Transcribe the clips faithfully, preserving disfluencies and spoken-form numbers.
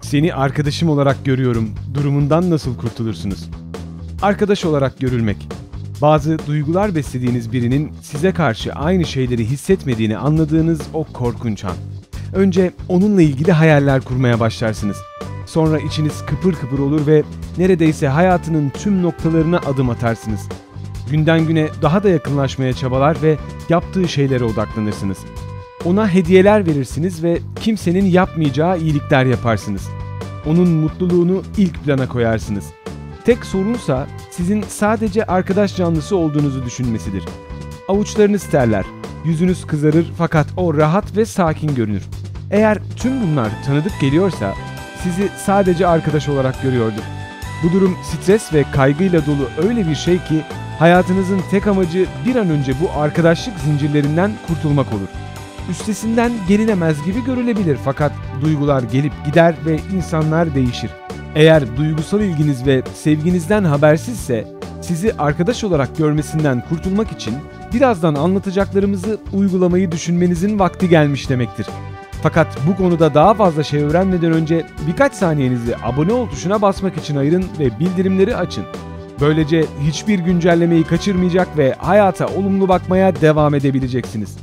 Seni arkadaşım olarak görüyorum durumundan nasıl kurtulursunuz? Arkadaş olarak görülmek. Bazı duygular beslediğiniz birinin size karşı aynı şeyleri hissetmediğini anladığınız o korkunç an. Önce onunla ilgili hayaller kurmaya başlarsınız. Sonra içiniz kıpır kıpır olur ve neredeyse hayatının tüm noktalarına adım atarsınız. Günden güne daha da yakınlaşmaya çabalar ve yaptığı şeylere odaklanırsınız. Ona hediyeler verirsiniz ve kimsenin yapmayacağı iyilikler yaparsınız. Onun mutluluğunu ilk plana koyarsınız. Tek sorunsa sizin sadece arkadaş canlısı olduğunuzu düşünmesidir. Avuçlarınız terler, yüzünüz kızarır fakat o rahat ve sakin görünür. Eğer tüm bunlar tanıdık geliyorsa sizi sadece arkadaş olarak görüyordur. Bu durum stres ve kaygıyla dolu öyle bir şey ki hayatınızın tek amacı bir an önce bu arkadaşlık zincirlerinden kurtulmak olur. Üstesinden gelinemez gibi görülebilir fakat duygular gelip gider ve insanlar değişir. Eğer duygusal ilginiz ve sevginizden habersizse sizi arkadaş olarak görmesinden kurtulmak için birazdan anlatacaklarımızı uygulamayı düşünmenizin vakti gelmiş demektir. Fakat bu konuda daha fazla şey öğrenmeden önce birkaç saniyenizi abone ol tuşuna basmak için ayırın ve bildirimleri açın. Böylece hiçbir güncellemeyi kaçırmayacak ve hayata olumlu bakmaya devam edebileceksiniz.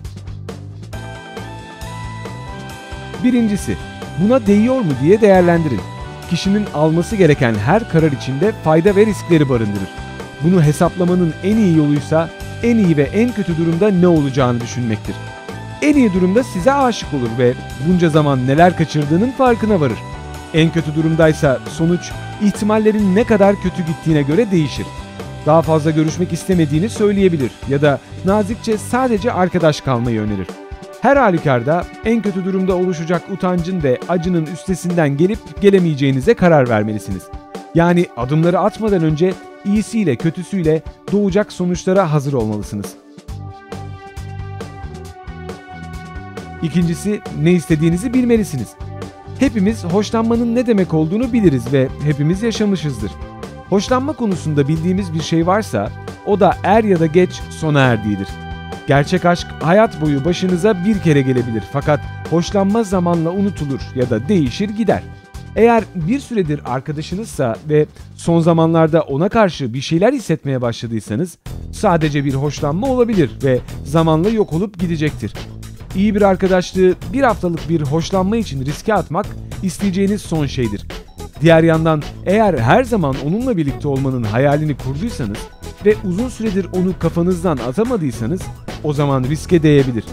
Birincisi, buna değiyor mu diye değerlendirin. Kişinin alması gereken her karar içinde fayda ve riskleri barındırır. Bunu hesaplamanın en iyi yoluysa en iyi ve en kötü durumda ne olacağını düşünmektir. En iyi durumda size aşık olur ve bunca zaman neler kaçırdığının farkına varır. En kötü durumdaysa sonuç ihtimallerin ne kadar kötü gittiğine göre değişir. Daha fazla görüşmek istemediğini söyleyebilir ya da nazikçe sadece arkadaş kalmayı önerir. Her halükarda en kötü durumda oluşacak utancın ve acının üstesinden gelip gelemeyeceğinize karar vermelisiniz. Yani adımları atmadan önce iyisiyle kötüsüyle doğacak sonuçlara hazır olmalısınız. İkincisi, ne istediğinizi bilmelisiniz. Hepimiz hoşlanmanın ne demek olduğunu biliriz ve hepimiz yaşamışızdır. Hoşlanma konusunda bildiğimiz bir şey varsa o da er ya da geç sona erdiğidir. Gerçek aşk hayat boyu başınıza bir kere gelebilir fakat hoşlanma zamanla unutulur ya da değişir gider. Eğer bir süredir arkadaşınızsa ve son zamanlarda ona karşı bir şeyler hissetmeye başladıysanız sadece bir hoşlanma olabilir ve zamanla yok olup gidecektir. İyi bir arkadaşlığı bir haftalık bir hoşlanma için riske atmak isteyeceğiniz son şeydir. Diğer yandan eğer her zaman onunla birlikte olmanın hayalini kurduysanız ve uzun süredir onu kafanızdan atamadıysanız o zaman riske değebilir.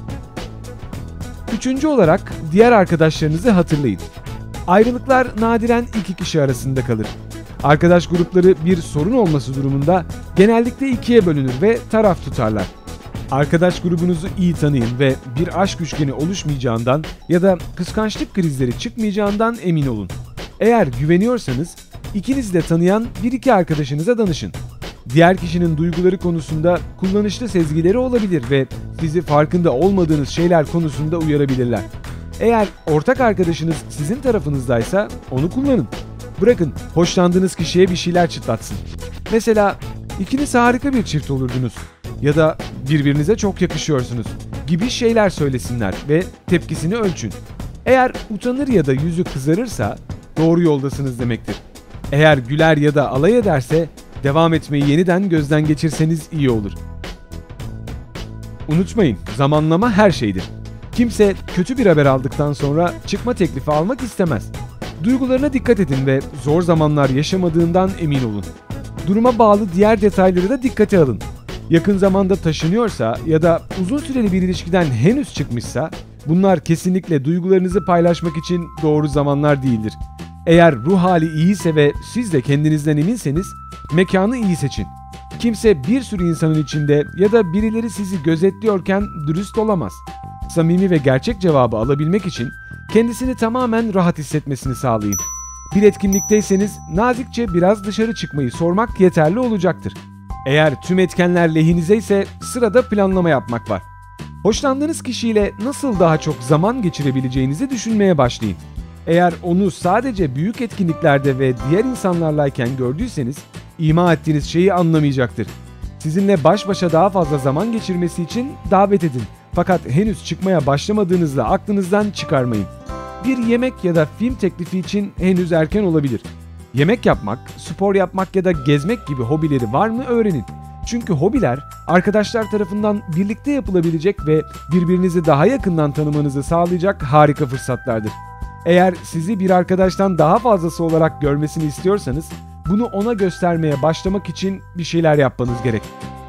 Üçüncü olarak diğer arkadaşlarınızı hatırlayın. Ayrılıklar nadiren iki kişi arasında kalır. Arkadaş grupları bir sorun olması durumunda genellikle ikiye bölünür ve taraf tutarlar. Arkadaş grubunuzu iyi tanıyın ve bir aşk üçgeni oluşmayacağından ya da kıskançlık krizleri çıkmayacağından emin olun. Eğer güveniyorsanız ikinizi de tanıyan bir iki arkadaşınıza danışın. Diğer kişinin duyguları konusunda kullanışlı sezgileri olabilir ve sizi farkında olmadığınız şeyler konusunda uyarabilirler. Eğer ortak arkadaşınız sizin tarafınızdaysa onu kullanın. Bırakın hoşlandığınız kişiye bir şeyler çıtlatsın. Mesela ikiniz harika bir çift olurdunuz ya da birbirinize çok yakışıyorsunuz gibi şeyler söylesinler ve tepkisini ölçün. Eğer utanır ya da yüzü kızarırsa doğru yoldasınız demektir. Eğer güler ya da alay ederse devam etmeyi yeniden gözden geçirseniz iyi olur. Unutmayın, zamanlama her şeydir. Kimse kötü bir haber aldıktan sonra çıkma teklifi almak istemez. Duygularına dikkat edin ve zor zamanlar yaşamadığından emin olun. Duruma bağlı diğer detayları da dikkate alın. Yakın zamanda taşınıyorsa ya da uzun süreli bir ilişkiden henüz çıkmışsa bunlar kesinlikle duygularınızı paylaşmak için doğru zamanlar değildir. Eğer ruh hali iyiyse ve siz de kendinizden eminseniz mekanı iyi seçin. Kimse bir sürü insanın içinde ya da birileri sizi gözetliyorken dürüst olamaz. Samimi ve gerçek cevabı alabilmek için kendisini tamamen rahat hissetmesini sağlayın. Bir etkinlikteyseniz nazikçe biraz dışarı çıkmayı sormak yeterli olacaktır. Eğer tüm etkenler lehinize ise sırada planlama yapmak var. Hoşlandığınız kişiyle nasıl daha çok zaman geçirebileceğinizi düşünmeye başlayın. Eğer onu sadece büyük etkinliklerde ve diğer insanlarlayken gördüyseniz ima ettiğiniz şeyi anlamayacaktır. Sizinle baş başa daha fazla zaman geçirmesi için davet edin. Fakat henüz çıkmaya başlamadığınızda aklınızdan çıkarmayın. Bir yemek ya da film teklifi için henüz erken olabilir. Yemek yapmak, spor yapmak ya da gezmek gibi hobileri var mı öğrenin. Çünkü hobiler arkadaşlar tarafından birlikte yapılabilecek ve birbirinizi daha yakından tanımanızı sağlayacak harika fırsatlardır. Eğer sizi bir arkadaştan daha fazlası olarak görmesini istiyorsanız, bunu ona göstermeye başlamak için bir şeyler yapmanız gerek.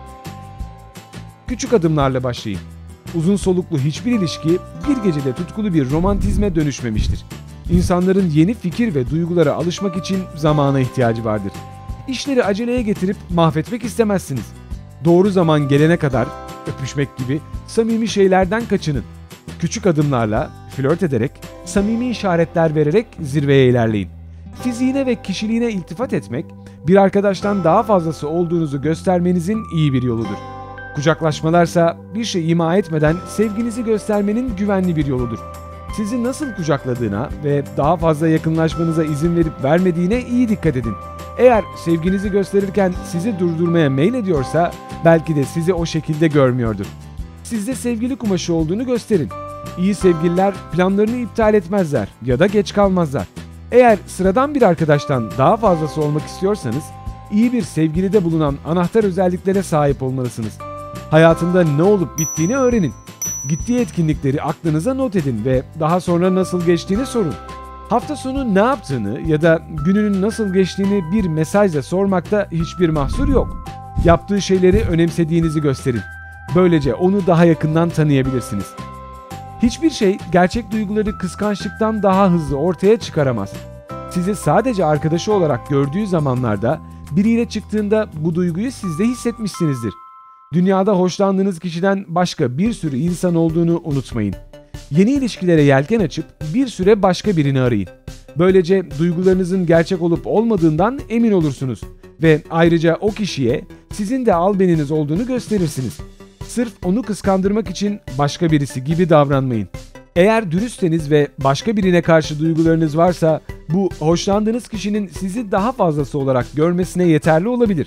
Küçük adımlarla başlayın. Uzun soluklu hiçbir ilişki bir gecede tutkulu bir romantizme dönüşmemiştir. İnsanların yeni fikir ve duygulara alışmak için zamana ihtiyacı vardır. İşleri aceleye getirip mahvetmek istemezsiniz. Doğru zaman gelene kadar öpüşmek gibi samimi şeylerden kaçının. Küçük adımlarla, flört ederek, samimi işaretler vererek zirveye ilerleyin. Fiziğine ve kişiliğine iltifat etmek, bir arkadaştan daha fazlası olduğunuzu göstermenizin iyi bir yoludur. Kucaklaşmalarsa bir şey ima etmeden sevginizi göstermenin güvenli bir yoludur. Sizi nasıl kucakladığına ve daha fazla yakınlaşmanıza izin verip vermediğine iyi dikkat edin. Eğer sevginizi gösterirken sizi durdurmaya meylediyorsa belki de sizi o şekilde görmüyordur. Sizde sevgili kumaşı olduğunu gösterin. İyi sevgililer planlarını iptal etmezler ya da geç kalmazlar. Eğer sıradan bir arkadaştan daha fazlası olmak istiyorsanız, iyi bir sevgilide bulunan anahtar özelliklere sahip olmalısınız. Hayatında ne olup bittiğini öğrenin. Gittiği etkinlikleri aklınıza not edin ve daha sonra nasıl geçtiğini sorun. Hafta sonu ne yaptığını ya da gününün nasıl geçtiğini bir mesajla sormakta hiçbir mahsur yok. Yaptığı şeyleri önemsediğinizi gösterin. Böylece onu daha yakından tanıyabilirsiniz. Hiçbir şey gerçek duyguları kıskançlıktan daha hızlı ortaya çıkaramaz. Sizi sadece arkadaşı olarak gördüğü zamanlarda biriyle çıktığında bu duyguyu siz de hissetmişsinizdir. Dünyada hoşlandığınız kişiden başka bir sürü insan olduğunu unutmayın. Yeni ilişkilere yelken açıp bir süre başka birini arayın. Böylece duygularınızın gerçek olup olmadığından emin olursunuz ve ayrıca o kişiye sizin de albeniniz olduğunu gösterirsiniz. Sırf onu kıskandırmak için başka birisi gibi davranmayın. Eğer dürüstseniz ve başka birine karşı duygularınız varsa, bu hoşlandığınız kişinin sizi daha fazlası olarak görmesine yeterli olabilir.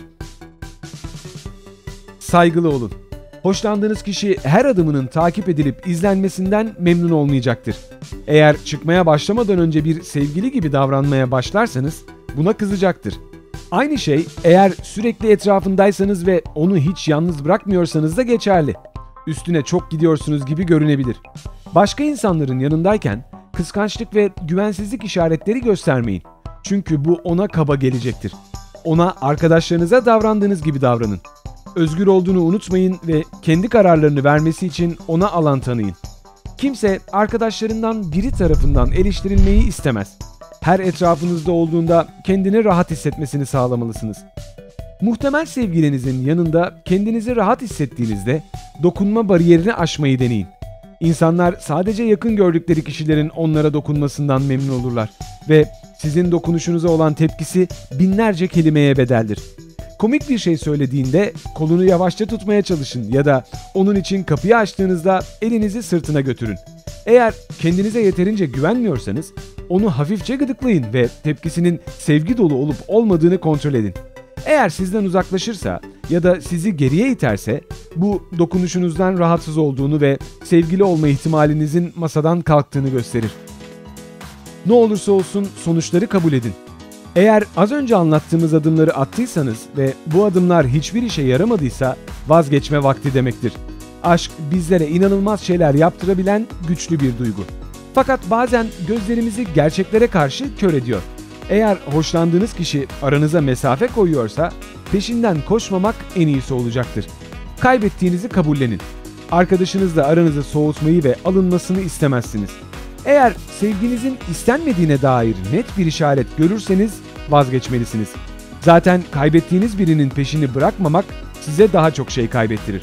Saygılı olun. Hoşlandığınız kişi her adımının takip edilip izlenmesinden memnun olmayacaktır. Eğer çıkmaya başlamadan önce bir sevgili gibi davranmaya başlarsanız buna kızacaktır. Aynı şey eğer sürekli etrafındaysanız ve onu hiç yalnız bırakmıyorsanız da geçerli. Üstüne çok gidiyorsunuz gibi görünebilir. Başka insanların yanındayken kıskançlık ve güvensizlik işaretleri göstermeyin. Çünkü bu ona kaba gelecektir. Ona arkadaşlarınıza davrandığınız gibi davranın. Özgür olduğunu unutmayın ve kendi kararlarını vermesi için ona alan tanıyın. Kimse arkadaşlarından biri tarafından eleştirilmeyi istemez. Her etrafınızda olduğunda kendini rahat hissetmesini sağlamalısınız. Muhtemel sevgilinizin yanında kendinizi rahat hissettiğinizde dokunma bariyerini aşmayı deneyin. İnsanlar sadece yakın gördükleri kişilerin onlara dokunmasından memnun olurlar ve sizin dokunuşunuza olan tepkisi binlerce kelimeye bedeldir. Komik bir şey söylediğinde kolunu yavaşça tutmaya çalışın ya da onun için kapıyı açtığınızda elinizi sırtına götürün. Eğer kendinize yeterince güvenmiyorsanız onu hafifçe gıdıklayın ve tepkisinin sevgi dolu olup olmadığını kontrol edin. Eğer sizden uzaklaşırsa ya da sizi geriye iterse bu dokunuşunuzdan rahatsız olduğunu ve sevgili olma ihtimalinizin masadan kalktığını gösterir. Ne olursa olsun sonuçları kabul edin. Eğer az önce anlattığımız adımları attıysanız ve bu adımlar hiçbir işe yaramadıysa vazgeçme vakti demektir. Aşk bizlere inanılmaz şeyler yaptırabilen güçlü bir duygu. Fakat bazen gözlerimizi gerçeklere karşı kör ediyor. Eğer hoşlandığınız kişi aranıza mesafe koyuyorsa peşinden koşmamak en iyisi olacaktır. Kaybettiğinizi kabullenin. Arkadaşınızla aranızı soğutmayı ve alınmasını istemezsiniz. Eğer sevginizin istenmediğine dair net bir işaret görürseniz vazgeçmelisiniz. Zaten kaybettiğiniz birinin peşini bırakmamak size daha çok şey kaybettirir.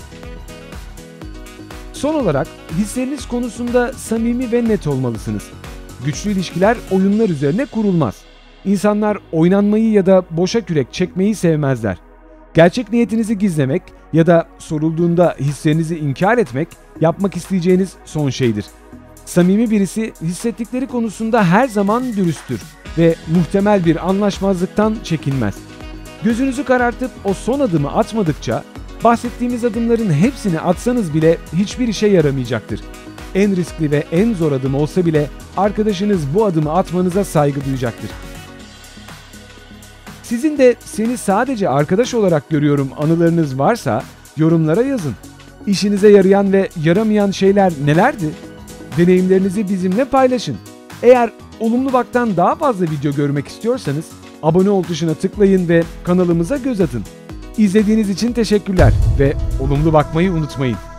Son olarak hisleriniz konusunda samimi ve net olmalısınız. Güçlü ilişkiler oyunlar üzerine kurulmaz. İnsanlar oynanmayı ya da boşa kürek çekmeyi sevmezler. Gerçek niyetinizi gizlemek ya da sorulduğunda hislerinizi inkar etmek yapmak isteyeceğiniz son şeydir. Samimi birisi hissettikleri konusunda her zaman dürüsttür ve muhtemel bir anlaşmazlıktan çekinmez. Gözünüzü karartıp o son adımı atmadıkça bahsettiğimiz adımların hepsini atsanız bile hiçbir işe yaramayacaktır. En riskli ve en zor adım olsa bile arkadaşınız bu adımı atmanıza saygı duyacaktır. Sizin de "seni sadece arkadaş olarak görüyorum" anılarınız varsa yorumlara yazın. İşinize yarayan ve yaramayan şeyler nelerdi? Deneyimlerinizi bizimle paylaşın. Eğer Olumlu Bak'tan daha fazla video görmek istiyorsanız abone ol tuşuna tıklayın ve kanalımıza göz atın. İzlediğiniz için teşekkürler ve olumlu bakmayı unutmayın.